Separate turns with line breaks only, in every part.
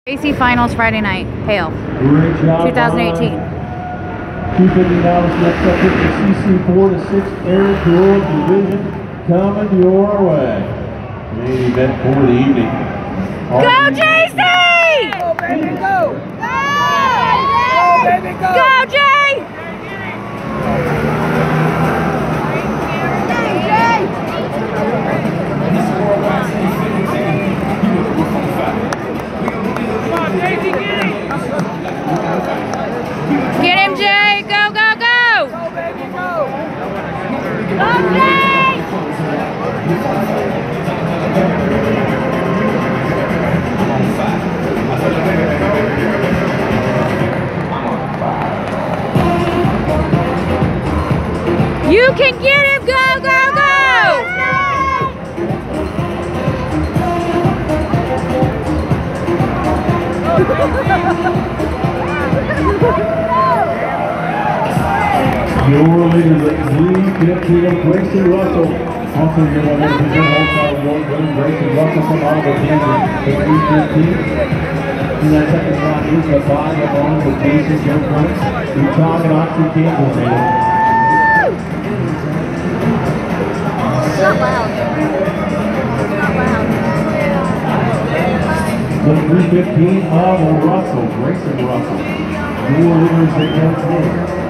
AC Finals Friday night, Hale,
Great job,
2018.
250 now is next up with the CC4 to 6 Air Cooled Division coming your way. Main event for the evening.
Go JC!
Go baby, go!
Go!
Go baby, go!
Go Jay! Get him, Jay! Go, go, go!
Go baby, go!
Go, Jay! You can get him! Go, go, go!
Your leaders at 350 of Grayson Russell. Also give a little bit of wholesale award-winning Grayson Russell from Oliver, Kansas at 315. In that second spot is the 5 along with Jason Joe Prince. Utah and Oxford, Kansas.
Not loud. Not loud.
The 315 of Russell, Grayson Russell. Your leaders at 10.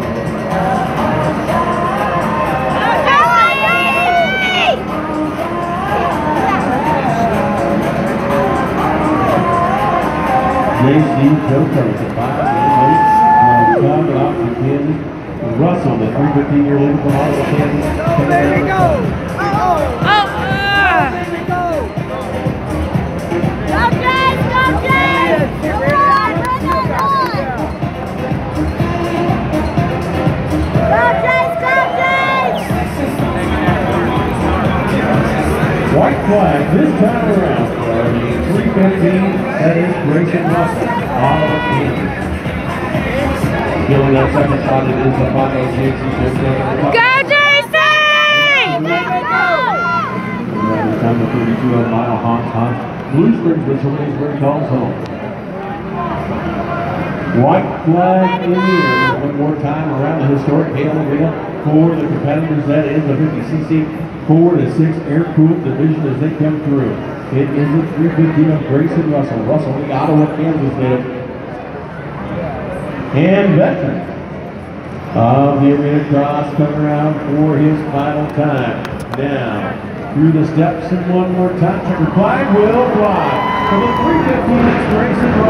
JC Coco at 5 coming off to Kansas. Russell, the 315-year leader from Ottawa, Kansas.
Go baby, go! Baby, go!
Go Jay! Go Jay! Run, run, run, run! Go Jay! Go Jay!
White flag this time around. 315, that is Grayson Russell, Ottawa, Kansas. Filling that second spot, it is the Paco JC.
Go JC!
Around the time of 32 of Mile Hans. Blue Springs, Pennsylvania is where he calls home. White flag in the air. One more time around the historic Hale Arena for the competitors. That is the 50cc 4 to 6 air-cooled division as they come through. It is the 315 of Grayson Russell. Russell, the Ottawa, Kansas native. And veteran of the arena cross coming around for his final time. Now, through the steps and one more time. Checkered flag will fly. For the 315, it's Grayson Russell.